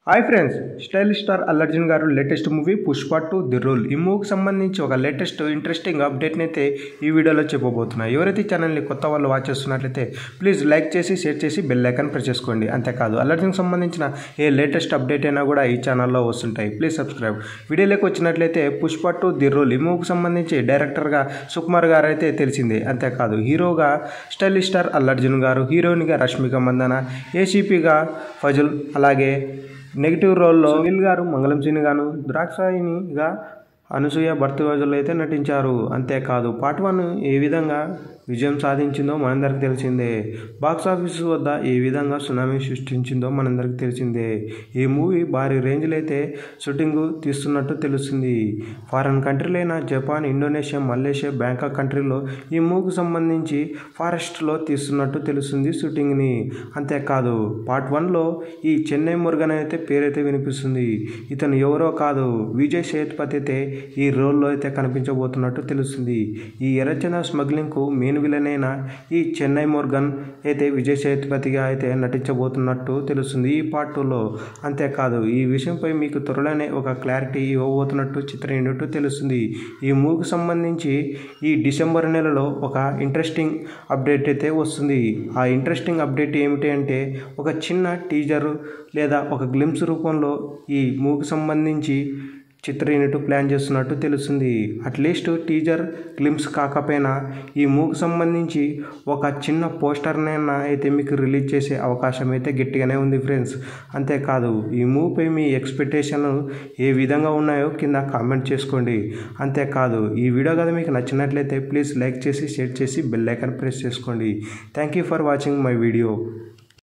Hi friends, stylish star Allu Arjun garu latest movie Pushpa 2 the rule ఈ మూవీకి సంబంధించి ఒక లేటెస్ట్ ఇంట్రెస్టింగ్ అప్డేట్ని అయితే ఈ వీడియోలో చెప్పబోతున్నాను. ఎవరైతే ఛానల్ని కొత్త వాళ్ళు వాచ్ చేస్తున్నట్లయితే ప్లీజ్ లైక్ చేసి షేర్ చేసి బెల్ ఐకాన్ ప్రెస్ చేసుకోండి. అంతేకాదు అల్లు అర్జున్కి సంబంధించిన ఏ లేటెస్ట్ అప్డేట్ అయినా కూడా ఈ ఛానల్లో వస్తుంటాయి. Please subscribe. వీడియోలోకి వచ్చినట్లయితే పుష్ప 2 ది రూల్ ఈ మూవీకి సంబంధించి డైరెక్టర్గా సుకుమార్ గారు అయితే తెలిసిందే. అంతేకాదు హీరోగా స్టైలిష్ స్టార్ అల్లు అర్జున్ గారు, హీరోయిన్గా రష్మిక మందన, ఏసీపీగా ఫజల్, అలాగే నెగిటివ్ రోల్లో సునీల్ గారు మంగళం సీని గాను, ద్రాక్షాయినిగా అనసూయ భర్తగాజులు అయితే నటించారు. అంతేకాదు పార్ట్ 1 ఏ విధంగా విజయం సాధించిందో మనందరికీ తెలిసిందే. బాక్సాఫీస్ వద్ద ఏ విధంగా సునామీ సృష్టించిందో మనందరికీ తెలిసిందే. ఈ మూవీ భారీ రేంజ్లో అయితే షూటింగ్ తీస్తున్నట్టు తెలుస్తుంది. ఫారెన్ కంట్రీలైన జపాన్, ఇండోనేషియా, మలేషియా, బ్యాంకాక్ కంట్రీలో ఈ మూవీకి సంబంధించి ఫారెస్ట్లో తీస్తున్నట్టు తెలుస్తుంది షూటింగ్ని. అంతేకాదు పార్ట్ 1లో ఈ చెన్నై మురుగన్ అయితే పేరైతే వినిపిస్తుంది. ఇతను ఎవరో కాదు, విజయ్ సేతుపతి అయితే ఈ రోల్లో అయితే కనిపించబోతున్నట్టు తెలుస్తుంది. ఈ ఎర్రచంద స్మగ్లింగ్కు మెయిన్ విలన్ అయిన ఈ చెన్నై మురుగన్ అయితే విజయ్ సేతుపతిగా అయితే నటించబోతున్నట్టు తెలుస్తుంది ఈ పార్ట్ 2లో. అంతేకాదు ఈ విషయంపై మీకు త్వరలోనే ఒక క్లారిటీ ఇవ్వబోతున్నట్టు చిత్ర యూనిట్ తెలుస్తుంది. ఈ మూవీకి సంబంధించి ఈ డిసెంబర్ నెలలో ఒక ఇంట్రెస్టింగ్ అప్డేట్ అయితే వస్తుంది. ఆ ఇంట్రెస్టింగ్ అప్డేట్ ఏమిటి అంటే ఒక చిన్న టీజర్ లేదా ఒక గ్లింప్స్ రూపంలో ఈ మూవీకి సంబంధించి చిత్ర యూనిట్ ప్లాన్ చేస్తున్నట్టు తెలుస్తుంది. అట్లీస్ట్ టీజర్ గ్లింప్స్ కాకపోయినా ఈ మూవీకి సంబంధించి ఒక చిన్న పోస్టర్నైనా అయితే మీకు రిలీజ్ చేసే అవకాశం అయితే గట్టిగానే ఉంది ఫ్రెండ్స్. అంతేకాదు ఈ మూవీపై మీ ఎక్స్పెక్టేషన్లు ఏ విధంగా ఉన్నాయో కింద కామెంట్ చేసుకోండి. అంతేకాదు ఈ వీడియో కదా మీకు నచ్చినట్లయితే ప్లీజ్ లైక్ చేసి షేర్ చేసి బెల్ ఐకాన్ ప్రెస్ చేసుకోండి. Thank you for watching my video.